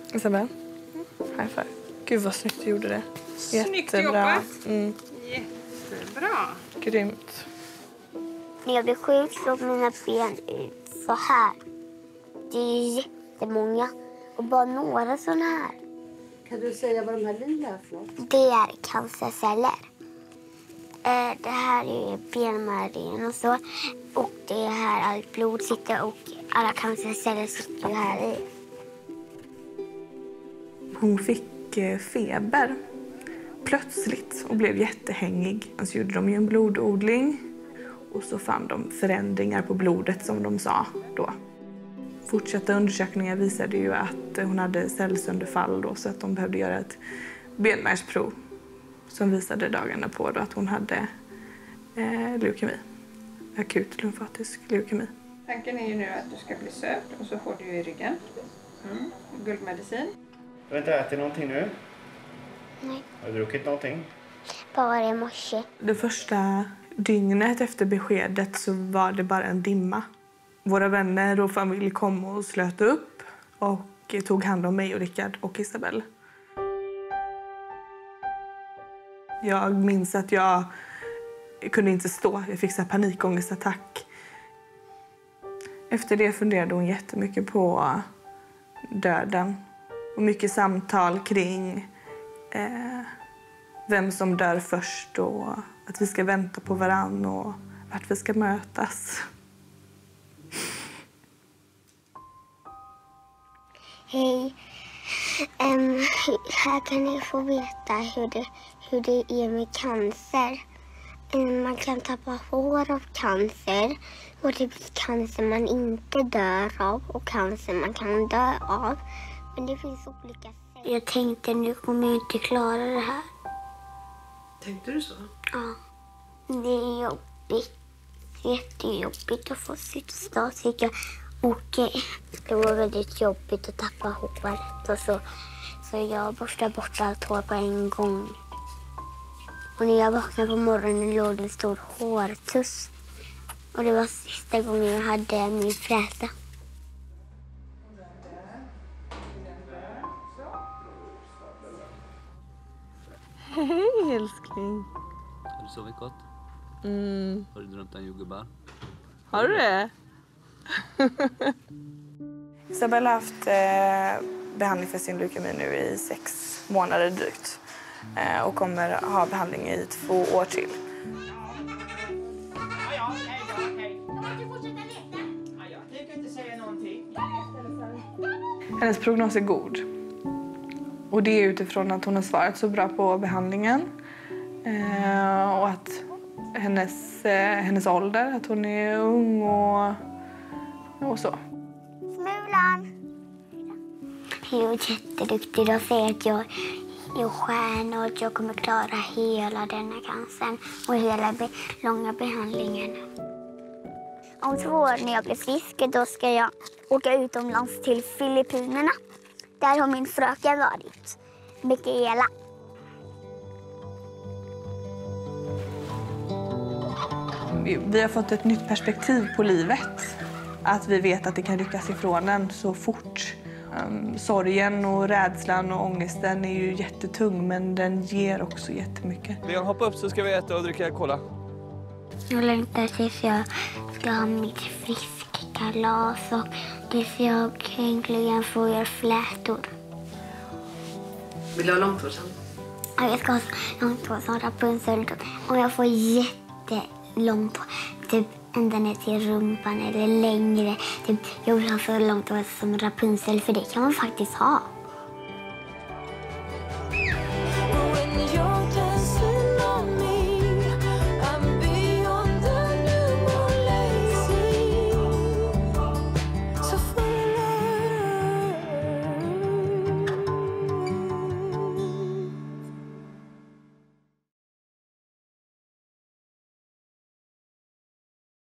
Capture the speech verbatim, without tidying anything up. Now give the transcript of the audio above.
Isabel? High five. Gud vad snyggt du gjorde det. Snyggt Jättebra. jobbat. Mm. Jättebra. Grymt. När jag blir sjuk slår mina ben ut så här. Det är jättemånga. Och bara några sådana här. Kan du säga vad de här lila är för något? Det är cancerceller. Eh, det här är benmärgen och så. Och det är här allt blod sitter och alla cancerceller sitter här i. Hon fick eh, feber plötsligt och blev jättehängig. Så gjorde de ju en blododling och så fann de förändringar på blodet som de sa då. Fortsatta undersökningar visade ju att hon hade cellsönderfall då, så att de behövde göra ett benmärgsprov som visade dagarna på då att hon hade eh, leukemi. Akut lymfatisk leukemi. Tanken är ju nu att du ska bli söt och så får du i ryggen. Mm. Guldmedicin. Du har inte ätit någonting nu? Nej. Har du druckit någonting? Bara i morse. Det första dygnet efter beskedet så var det bara en dimma. Våra vänner och familj kom och slöt upp och tog hand om mig och Rickard och Isabel. Jag minns att jag kunde inte stå. Jag fick så här panikångestattack. Efter det funderade hon jättemycket på döden. Och mycket samtal kring eh, vem som dör först och att vi ska vänta på varann och vart vi ska mötas. Hej. Um, här kan ni få veta hur det, hur det är med cancer. Um, man kan tappa hår av cancer. Och det blir cancer man inte dör av och cancer man kan dö av. Men det finns olika sätt. Jag tänkte nu kommer jag inte klara det här. Tänkte du så? Ja. Det är jobbigt. Jättejobbigt att få sitta och Och eh, det var väldigt jobbigt att tappa håret och så. Så jag borstade bort allt hår på en gång. Och när jag vaknade på morgonen låg det en stor hårtuss. Och det var sista gången jag hade min fräsa. Hej älskling. Har du sovit gott? Mm. Har du drömt om jordgubbar? Har du det? Isabel har haft eh, behandling för sin leukemi nu i sex månader drygt. Eh, och kommer ha behandling i två år till. Hennes prognos är god. Och det är utifrån att hon har svarat så bra på behandlingen. Eh, och att hennes, eh, hennes ålder, att hon är ung och, och så. Smulan! Jag är jätteduktig och säger att jag är stjärna och att jag kommer klara hela denna cancern och hela be långa behandlingen. Om två år när jag blir frisk då ska jag åka utomlands till Filippinerna. Där har min fröken varit, Mikaela. Vi, vi har fått ett nytt perspektiv på livet. Att vi vet att det kan ryckas ifrån en så fort. Um, sorgen och rädslan och ångesten är ju jättetung, men den ger också jättemycket. Leon, hoppa upp så ska vi äta och dricka cola. Jag längtar tills jag ska ha mitt friskkalas och tills jag äntligen får göra flätor. Vill du ha långt hår sen? Ja, jag ska ha långt hår som Rapunzel. Och jag får jättelångt hår. Typ ända ner till rumpan eller längre. Typ, jag vill ha så långt hår som Rapunzel, för det kan man faktiskt ha.